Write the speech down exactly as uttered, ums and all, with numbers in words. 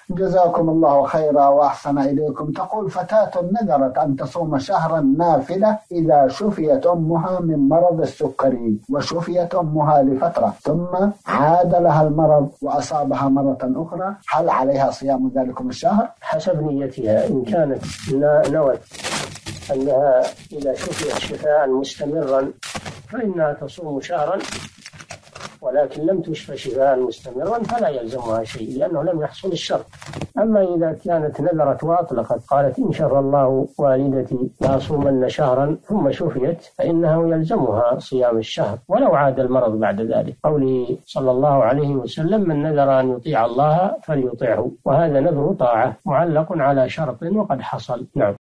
جزاكم الله خيرا وأحسن إليكم. تقول فتاة نذرت أن تصوم شهرا نافلة إذا شفيت أمها من مرض السكري، وشفيت أمها لفترة ثم عاد لها المرض وأصابها مرة أخرى، هل عليها صيام ذلكم الشهر؟ حسب نيتها. إن كانت نوت أنها إذا شفيت شفاء مستمرا فإنها تصوم شهرا، ولكن لم تشفى شفاء مستمرا فلا يلزمها شيء لأنه لم يحصل الشرط. أما إذا كانت نذرت وأطلقت قالت إن شاء الله والدتي لأصومن شهرا ثم شفيت فإنه يلزمها صيام الشهر ولو عاد المرض بعد ذلك، قوله صلى الله عليه وسلم من نذر أن يطيع الله فليطيعه، وهذا نذر طاعة معلق على شرط وقد حصل. نعم.